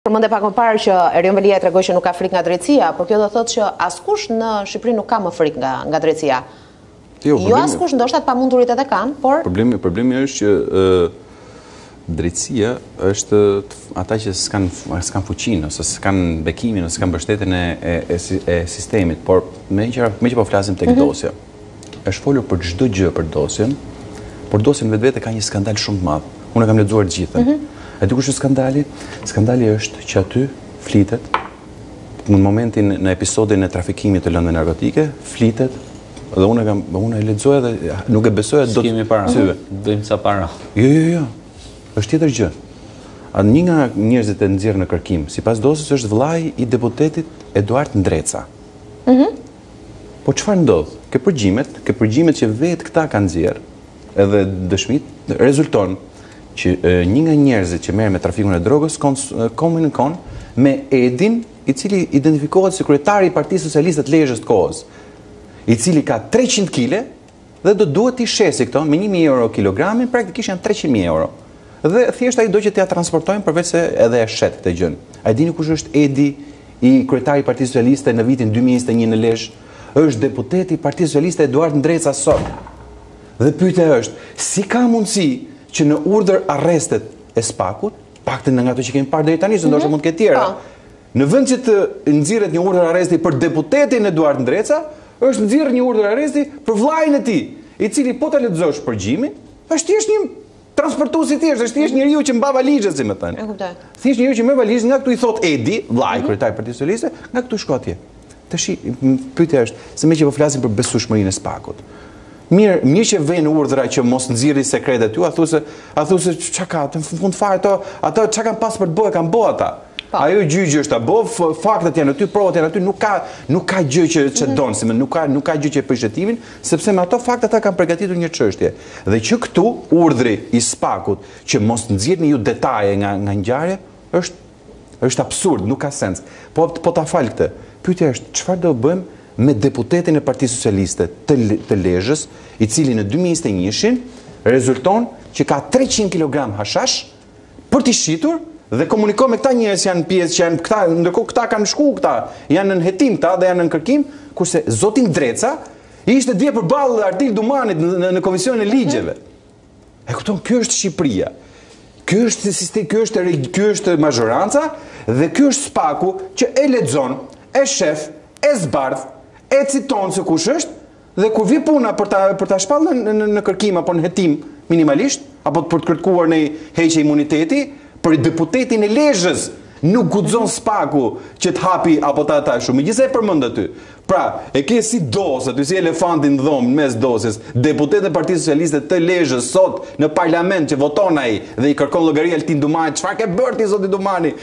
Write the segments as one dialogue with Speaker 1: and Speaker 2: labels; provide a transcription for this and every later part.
Speaker 1: Përmendë pak më parë që Erion Velia tregoi që nuk ka frikë nga drejtësia, por kjo do thotë që askush në Shqipëri nuk ka më frikë nga drejtësia. Jo askush, ndoshta të pamundurit edhe kanë, por
Speaker 2: problemi është që drejtësia është ata që s'kan fuqinë ose s'kan bekimin ose s'kan mbështetjen e sistemit, por me që po flasim tek dosja. Është folur për çdo gjë për dosjen, por dosjen vetvete ka një skandal shumë të madh. Unë kam lexuar të gjithën. E di kush është skandali? Skandali është që aty flitet, në momentin në episodin e trafikimit të lëndëve narkotike, flitet, dhe unë e lexoj dhe nuk e besoj do të
Speaker 3: kemi para. Bëjmë sa para.
Speaker 2: Jo. Është tjetër gjë. Një nga njerëzit e nxjerrë në kërkim, sipas dosjes është vllai i deputetit Eduard Ndreca. Po çfarë ndodh? Ke përgjimet që vetë këta kanë nxjerrë, edhe dëshmit rezulton që një nga njerëzit që merren me trafikun e drogës komunikon me Edin, i cili identifikohet si kryetari i Partisë Socialiste të Lezhës të kohës, i cili ka 300 kg dhe do duhet t'i shesi këto me 1.000 euro kilogramin, praktikisht janë 300.000 euro. Dhe thjesht ai do që t'ia transportojnë përveç se edhe e shet këtë gjën. A dini kush është Edi, i kryetari i Partisë Socialiste në vitin 2021 në Lezhë? Është deputeti i Partisë Socialiste Eduard Ndreca sot. Dhe pyetja është, si ka mundësi që në urdhër arrestet e SPAK-ut, paktën nga ato që kemi parë deri tani, ndoshta mund të ketë tjera. Në vend që të nxirret një urdhër arresti për deputetin Eduard Ndreca, është nxirrë një urdhër arresti për vllain e tij, i cili po ta lexosh përgjimin, është thjesht një transportues i thjeshtë, është thjesht njeriu që mba valizhet, si më thënë.
Speaker 1: E kuptoj.
Speaker 2: Thjesht njeriu që merr valizën nga këtu i thot Edi, vllai kryetari i Partisë Socialiste, nga këtu shko atje. Tash pyetja është, se më që po flasim për besueshmërinë e SPAK-ut. Mirë që vjen urdhra që mos nxirri sekretet ju, a thosë çka ka, në fund fare ato çka kanë pas për të bëhe, kanë bëu ata. Ajo gjyqi është abo, faktet janë aty, provat janë aty, nuk ka gjë që don, si nuk ka gjë që prish hetimin, sepse me ato fakte ata kanë përgatitur një çështje. Dhe që këtu urdhri i SPAK-ut që mos nxirrni ju detaje nga ngjarje është absurd, nuk ka sens. Po ta fal këtë. Pyetja është, çfarë do bëjmë me deputetin e Partisë Socialiste të Lezhës, i cili në 2021 rezulton që ka 300 kg hashash për t'i shitur dhe komunikon me këta njerëz që janë pjesë që janë këta, ndërkohë këta kanë shku këta, janë në hetim këta dhe janë në kërkim, kurse zoti Ndreca ishte dje përballë Ardil Dumanit në Komisionin e Ligjeve. E kupton, kjo është Shqipëria. Ky është mazhoranca dhe ky është SPAK-u që e lexon, e shef, e zbardh, e citon se kush është, dhe kur vi puna për ta shpallë në kërkim apo në hetim minimalisht, apo për të kërkuar në heqje imuniteti, për deputetin e Lezhës nuk guxon SPAK-u që të hapi apo ta shumë. Megjithëse e përmend aty. Pra, e ke si dosë, aty si elefantin në dhomë mes dosjes, deputeti i Partisë Socialiste të Lezhës sot në parlament që voton ai dhe i kërkon llogari Altin Dumani, çfarë ke bërë ti zoti Dumani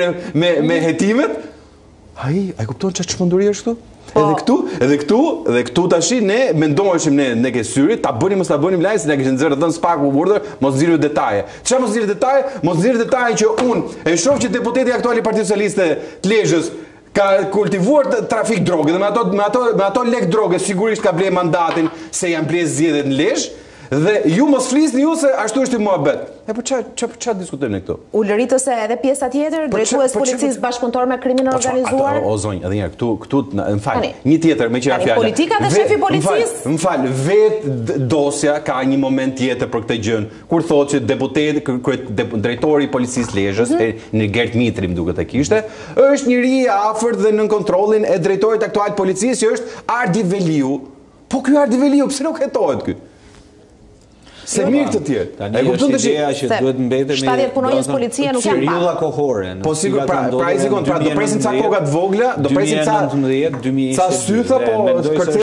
Speaker 2: me hetimet? Ai kupton çfarë çmenduri është këtu? Edhe këtu tash ne mendoheshim ne ke syri, ta bënim mos ta bënim lajm se na kishin nxjerrë dhën SPAK-u urdhër, mos nxirru detaje. Çfarë mos nxirru detaje? Mos nxirru detaje që unë e shoh që deputeti aktual i Partisë Socialiste të Lezhës ka kultivuar trafik droge dhe me ato lek droge sigurisht ka bler mandatin se janë bler zgjedhjet në Lezhë. Dhe ju mos flisni ju se ashtu është i muhabet. E po ç'a diskutojmë ne këtu?
Speaker 1: Ulërit ose edhe pjesa tjetër, drejtues policisë bashkëpunëtor me krimin organizuar?
Speaker 2: O zonjë, edhe një herë, këtu më fal. Një tjetër me qira fjalë.
Speaker 1: Politika dhe shefi i policisë.
Speaker 2: Më fal, vetë dosja ka një moment tjetër për këtë gjë. Kur thotë që deputeti, drejtori i policisë Lezhës, Gert Mitri më duket e kishte, është njëri i afërt dhe nën kontrollin e drejtorit aktual të policisë që është Ardi Veliu. Po ky Ardi Veliu pse nuk hetohet ky? Se mirë këtë tjerë.
Speaker 3: E kupton tash që duhet mbetemi
Speaker 1: 70 punonjës policie nuk janë
Speaker 3: periudha kohore.
Speaker 2: Po sigurisht, pra do presin ca koka të vogla, do presin ca sytha, po